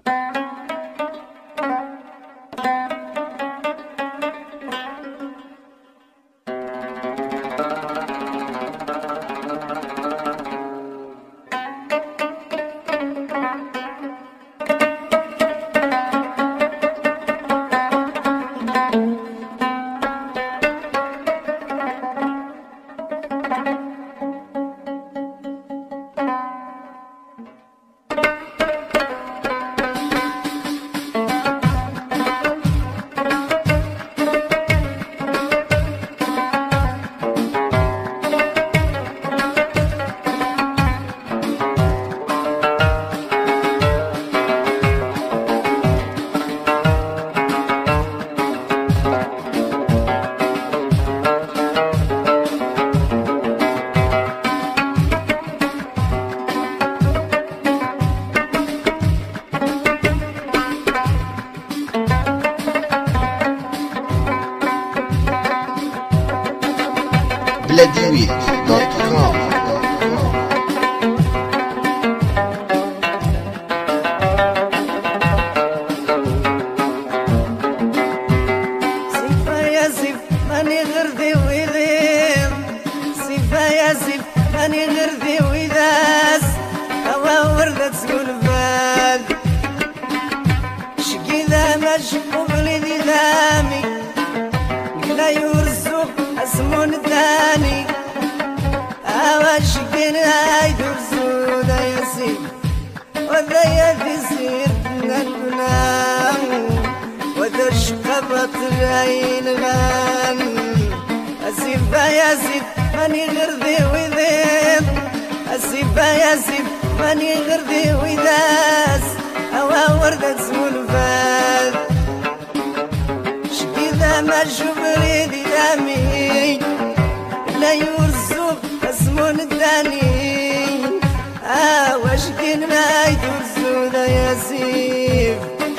بلاديويت.com. سيفا يا سيف ماني غير ذي ويذيب، سيفا يا سيف ماني غير ذي ويذاس، هوا وردة تقول فاد شقي ذا مشقوق لذي ذامي لا يرزق اسمون الثاني هوا شقينا يدور سودا يا سيف وذا يدي سيرتنا البنام وذا الشقبط العين غان اسيفا يا سيف ماني غير ذي وذيب، اسيفا يا سيف ماني غير ذي وذاس هوا وردة تقول فاد شقي ذا ما شوف ريدي دامي لا يرزق اسمون الثاني واش كاين ما يدور سودا يا سيف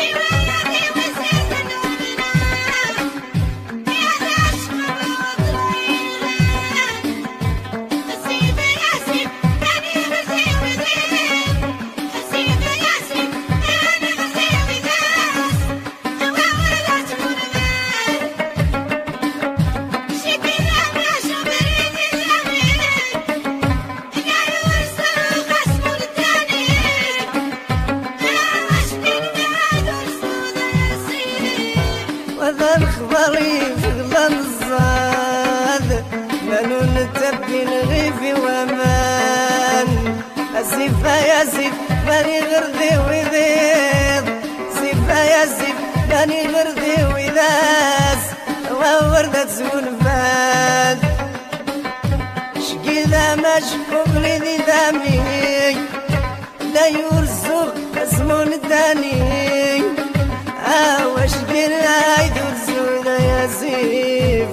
وذا الخبري في غلا الزاد مالو نتبي نغيفي وامان السيفا يا سيف ماني غير ذي وذيب، سيفا يا سيف ماني غير ذي وذاس وردة تقول فاد شقي ذا مشقوق لذي ذامي لا يرزق اسمون الثاني واش كاين يدور سودا يا سيف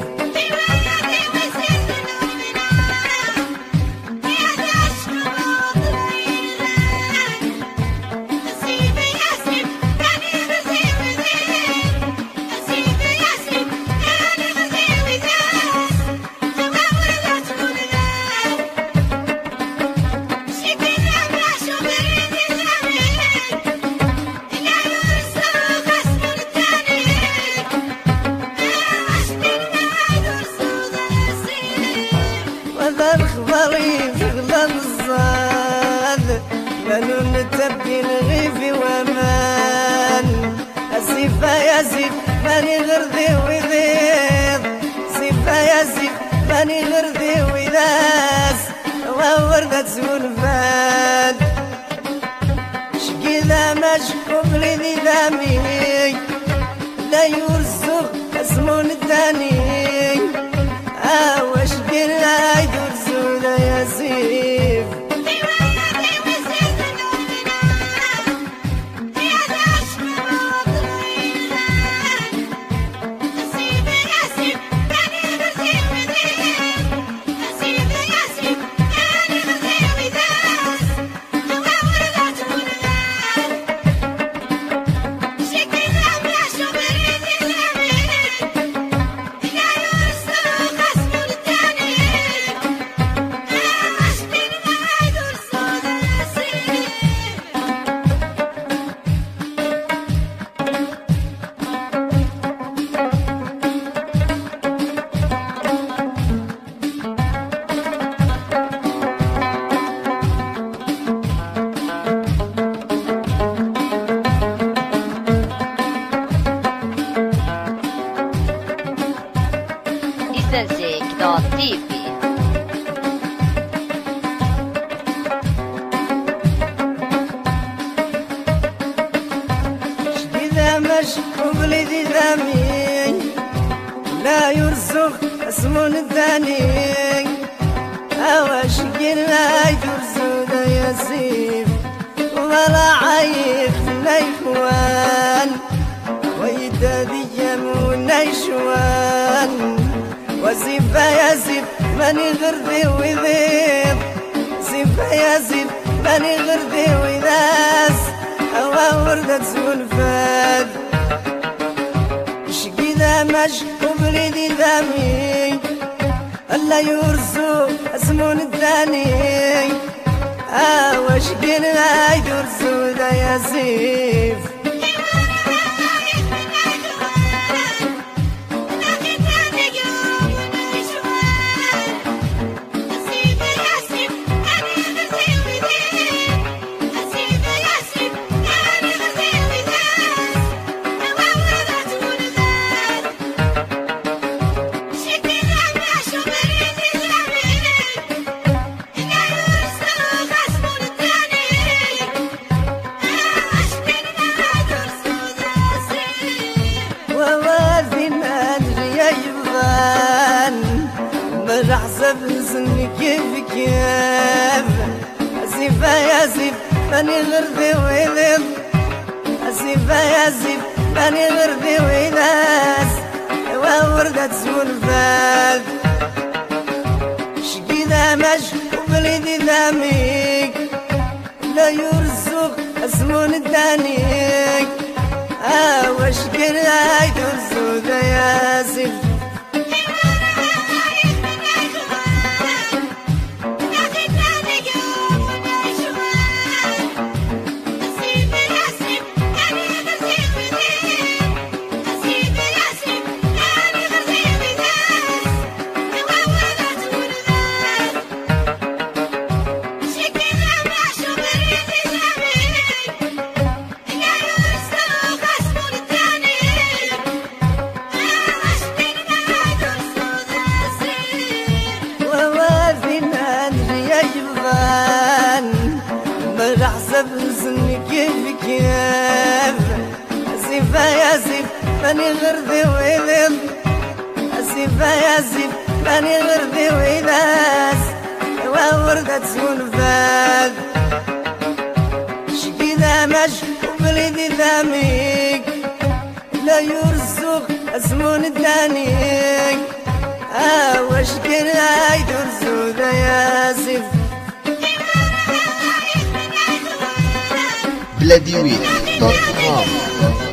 وذا الخبري في غلا الزاد مالو نتبي نغيفي وامان السيفا يا سيف ماني غير ذي وذيب، سيفا يا سيف ماني غير ذي وذاس وردة تقول فاد شقي ذا مشقوق لذي ذامي لا يرزق اسمون الثاني واش كاين يدور سودا يا سيف Shake وبلدي ذامي لا يرزق اسمون الداني اواش لا يرزق يا سيف ولا عايف نيكوان ويدادي يمون نيشوان وزيفا يا زيف ماني غردي وذيب زيفا يا زيف ماني غردي وذاس هوا وردة تزول فاد شقي ذا مش وبليدي ذامي ألا يرزو اسمون الثاني وشقي لا يرزو ذا يا زيف حسب سني كيف كيف أسيفا يا زيف ماني غردي ويذب أسيفا يا زيف ماني غردي ويناس هوا وردة تزول فاد شقي ذا مش وبليدي ذاميك لا يرزق اسمون الدانيك وشقي لا يرزق ذا يا زيف حسب سني كيف كيف أسيفا يا زيف ماني غردي ويذب أسيفا يا زيف ماني غردي ويناس هوا وردة تزول فاد شقي ذا مش وبليدي ذاميك لا يرزق اسمون الدانيك وشقي لا يرزق ذا يا زيف بلاديويت.com